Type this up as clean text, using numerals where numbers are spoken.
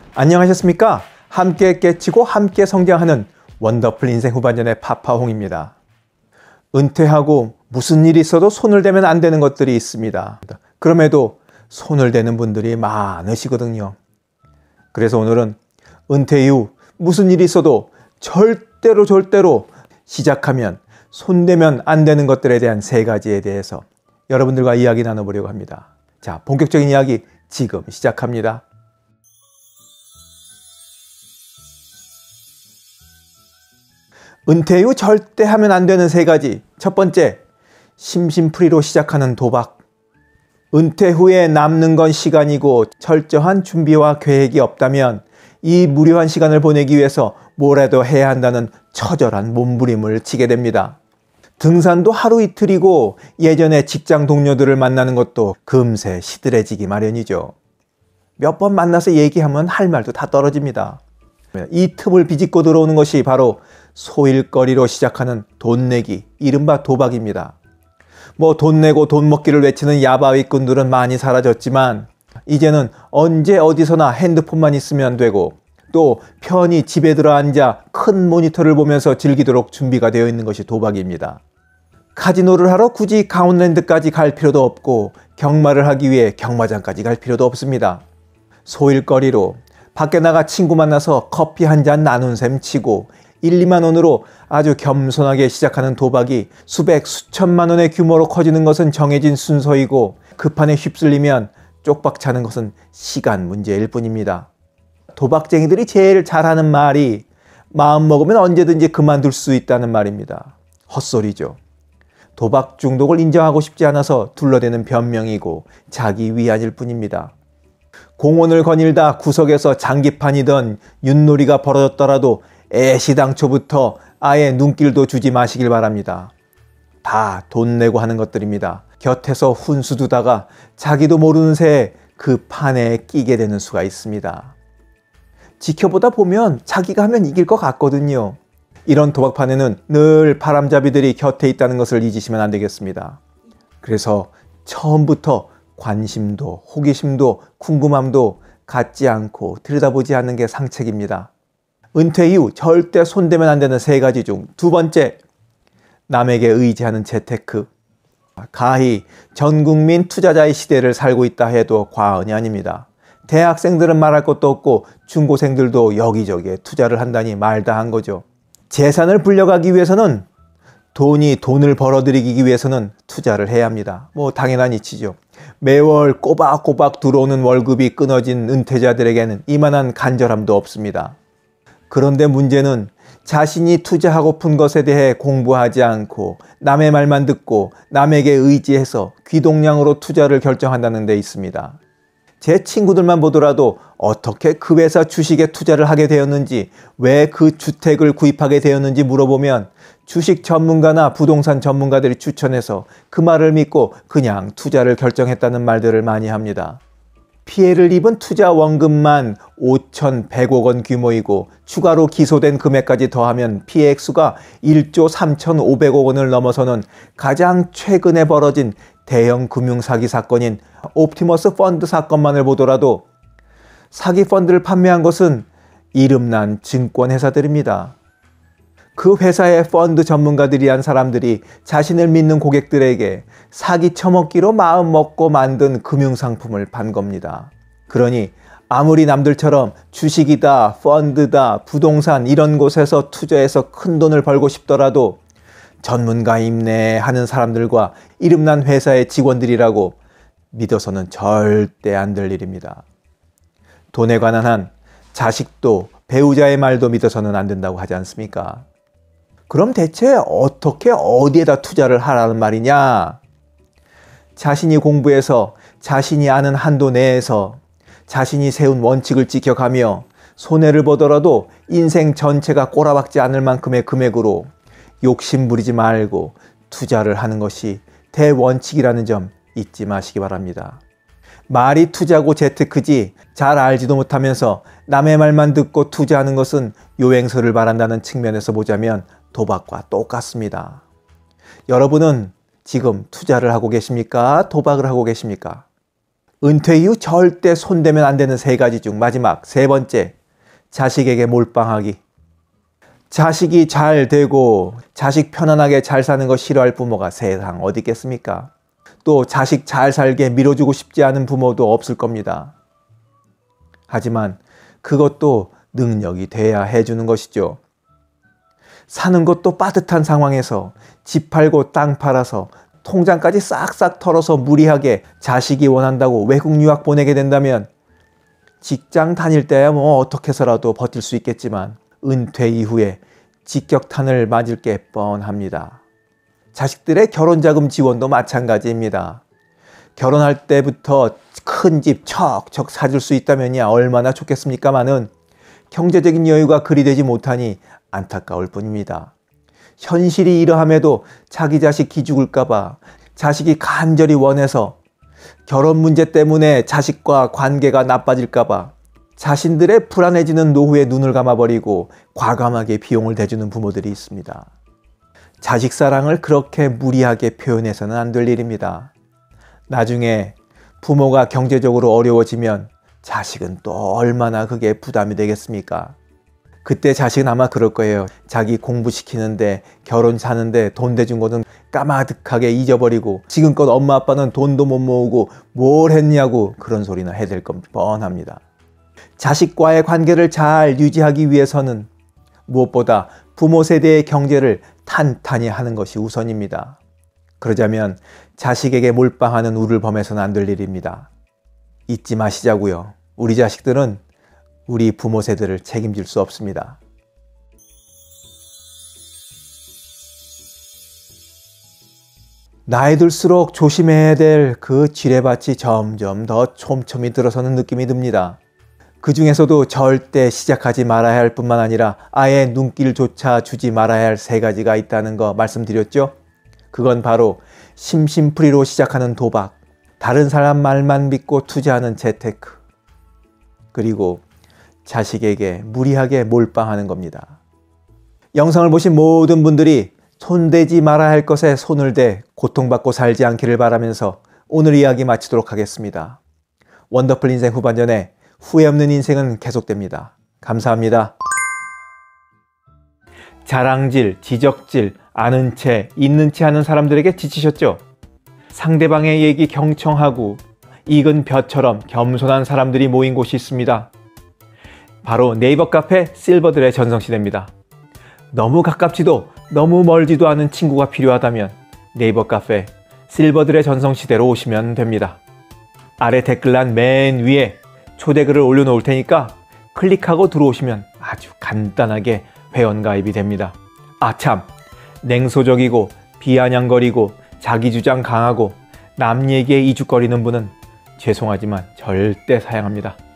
안녕하셨습니까? 함께 깨치고 함께 성장하는 원더풀 인생 후반전의 파파홍입니다. 은퇴하고 무슨 일이 있어도 손을 대면 안 되는 것들이 있습니다. 그럼에도 손을 대는 분들이 많으시거든요. 그래서 오늘은 은퇴 이후 무슨 일이 있어도 절대로 시작하면 손대면 안 되는 것들에 대한 3가지에 대해서 여러분들과 이야기 나눠보려고 합니다. 자, 본격적인 이야기 지금 시작합니다. 은퇴 이후 절대 하면 안 되는 3가지. 첫 번째, 심심풀이로 시작하는 도박. 은퇴 후에 남는 건 시간이고 철저한 준비와 계획이 없다면 이 무료한 시간을 보내기 위해서 뭐라도 해야 한다는 처절한 몸부림을 치게 됩니다. 등산도 하루 이틀이고 예전에 직장 동료들을 만나는 것도 금세 시들해지기 마련이죠. 몇 번 만나서 얘기하면 할 말도 다 떨어집니다. 이 틈을 비집고 들어오는 것이 바로 소일거리로 시작하는 돈 내기, 이른바 도박입니다. 돈 내고 돈 먹기를 외치는 야바위꾼들은 많이 사라졌지만 이제는 언제 어디서나 핸드폰만 있으면 되고 또 편히 집에 들어 앉아 큰 모니터를 보면서 즐기도록 준비가 되어 있는 것이 도박입니다. 카지노를 하러 굳이 강원랜드까지 갈 필요도 없고 경마를 하기 위해 경마장까지 갈 필요도 없습니다. 소일거리로 밖에 나가 친구 만나서 커피 한 잔 나눈 셈 치고 1, 2만 원으로 아주 겸손하게 시작하는 도박이 수백, 수천만 원의 규모로 커지는 것은 정해진 순서이고 그 판에 휩쓸리면 쪽박 차는 것은 시간 문제일 뿐입니다. 도박쟁이들이 제일 잘하는 말이 마음 먹으면 언제든지 그만둘 수 있다는 말입니다. 헛소리죠. 도박 중독을 인정하고 싶지 않아서 둘러대는 변명이고 자기 위안일 뿐입니다. 공원을 거닐다 구석에서 장기판이던 윷놀이가 벌어졌더라도 애시당초부터 아예 눈길도 주지 마시길 바랍니다. 다 돈 내고 하는 것들입니다. 곁에서 훈수 두다가 자기도 모르는 새에 그 판에 끼게 되는 수가 있습니다. 지켜보다 보면 자기가 하면 이길 것 같거든요. 이런 도박판에는 늘 바람잡이들이 곁에 있다는 것을 잊으시면 안 되겠습니다. 그래서 처음부터 관심도 호기심도 궁금함도 갖지 않고 들여다보지 않는 게 상책입니다. 은퇴 이후 절대 손대면 안 되는 3가지 중 2번째, 남에게 의지하는 재테크. 가히 전국민 투자자의 시대를 살고 있다 해도 과언이 아닙니다. 대학생들은 말할 것도 없고 중고생들도 여기저기에 투자를 한다니 말다한 거죠. 재산을 불려가기 위해서는 돈을 벌어들이기 위해서는 투자를 해야 합니다. 당연한 이치죠. 매월 꼬박꼬박 들어오는 월급이 끊어진 은퇴자들에게는 이만한 간절함도 없습니다. 그런데 문제는 자신이 투자하고픈 것에 대해 공부하지 않고 남의 말만 듣고 남에게 의지해서 귀동냥으로 투자를 결정한다는 데 있습니다. 제 친구들만 보더라도 어떻게 그 회사 주식에 투자를 하게 되었는지, 왜 그 주택을 구입하게 되었는지 물어보면 주식 전문가나 부동산 전문가들이 추천해서 그 말을 믿고 그냥 투자를 결정했다는 말들을 많이 합니다. 피해를 입은 투자 원금만 5,100억 원 규모이고 추가로 기소된 금액까지 더하면 피해 액수가 1조 3,500억 원을 넘어서는 가장 최근에 벌어진 대형 금융사기 사건인 옵티머스 펀드 사건만을 보더라도 사기 펀드를 판매한 것은 이름난 증권회사들입니다. 그 회사의 펀드 전문가들이란 사람들이 자신을 믿는 고객들에게 사기 처먹기로 마음먹고 만든 금융상품을 판 겁니다. 그러니 아무리 남들처럼 주식이다, 펀드다, 부동산 이런 곳에서 투자해서 큰 돈을 벌고 싶더라도 전문가임네 하는 사람들과 이름난 회사의 직원들이라고 믿어서는 절대 안 될 일입니다. 돈에 관한 한 자식도 배우자의 말도 믿어서는 안 된다고 하지 않습니까? 그럼 대체 어떻게 어디에다 투자를 하라는 말이냐? 자신이 공부해서 자신이 아는 한도 내에서 자신이 세운 원칙을 지켜가며 손해를 보더라도 인생 전체가 꼬라박지 않을 만큼의 금액으로 욕심 부리지 말고 투자를 하는 것이 대원칙이라는 점 잊지 마시기 바랍니다. 말이 투자고 재테크지 잘 알지도 못하면서 남의 말만 듣고 투자하는 것은 요행서를 바란다는 측면에서 보자면 도박과 똑같습니다. 여러분은 지금 투자를 하고 계십니까? 도박을 하고 계십니까? 은퇴 이후 절대 손대면 안 되는 세 가지 중 마지막 세 번째, 자식에게 몰빵하기. 자식이 잘 되고 자식 편안하게 잘 사는 거 싫어할 부모가 세상 어디 있겠습니까? 또 자식 잘 살게 밀어주고 싶지 않은 부모도 없을 겁니다. 하지만 그것도 능력이 돼야 해주는 것이죠. 사는 것도 빠듯한 상황에서 집 팔고 땅 팔아서 통장까지 싹싹 털어서 무리하게 자식이 원한다고 외국 유학 보내게 된다면 직장 다닐 때야 뭐 어떻게 해서라도 버틸 수 있겠지만 은퇴 이후에 직격탄을 맞을 게 뻔합니다. 자식들의 결혼자금 지원도 마찬가지입니다. 결혼할 때부터 큰 집 척척 사줄 수 있다면야 얼마나 좋겠습니까마는 경제적인 여유가 그리 되지 못하니 안타까울 뿐입니다. 현실이 이러함에도 자기 자식 기죽을까봐 자식이 간절히 원해서 결혼 문제 때문에 자식과 관계가 나빠질까봐 자신들의 불안해지는 노후에 눈을 감아버리고 과감하게 비용을 대주는 부모들이 있습니다. 자식 사랑을 그렇게 무리하게 표현해서는 안 될 일입니다. 나중에 부모가 경제적으로 어려워지면 자식은 또 얼마나 그게 부담이 되겠습니까? 그때 자식은 아마 그럴 거예요. 자기 공부시키는데 결혼 사는데 돈 대준 거는 까마득하게 잊어버리고 지금껏 엄마 아빠는 돈도 못 모으고 뭘 했냐고 그런 소리나 해야 될 건 뻔합니다. 자식과의 관계를 잘 유지하기 위해서는 무엇보다 부모 세대의 경제를 탄탄히 하는 것이 우선입니다. 그러자면 자식에게 몰빵하는 우를 범해서는 안 될 일입니다. 잊지 마시자고요. 우리 자식들은 우리 부모 세대를 책임질 수 없습니다. 나이 들수록 조심해야 될 그 지뢰밭이 점점 더 촘촘히 들어서는 느낌이 듭니다. 그 중에서도 절대 시작하지 말아야 할 뿐만 아니라 아예 눈길조차 주지 말아야 할 세 가지가 있다는 거 말씀드렸죠? 그건 바로 심심풀이로 시작하는 도박, 다른 사람 말만 믿고 투자하는 재테크, 그리고 자식에게 무리하게 몰빵하는 겁니다. 영상을 보신 모든 분들이 손대지 말아야 할 것에 손을 대 고통받고 살지 않기를 바라면서 오늘 이야기 마치도록 하겠습니다. 원더풀 인생 후반전에 후회 없는 인생은 계속됩니다. 감사합니다. 자랑질, 지적질, 아는 채, 있는 채 하는 사람들에게 지치셨죠? 상대방의 얘기 경청하고 익은 벼처럼 겸손한 사람들이 모인 곳이 있습니다. 바로 네이버 카페 실버들의 전성시대입니다. 너무 가깝지도 너무 멀지도 않은 친구가 필요하다면 네이버 카페 실버들의 전성시대로 오시면 됩니다. 아래 댓글란 맨 위에 초대글을 올려놓을 테니까 클릭하고 들어오시면 아주 간단하게 회원가입이 됩니다. 아참, 냉소적이고 비아냥거리고 자기주장 강하고 남 얘기에 이죽거리는 분은 죄송하지만 절대 사양합니다.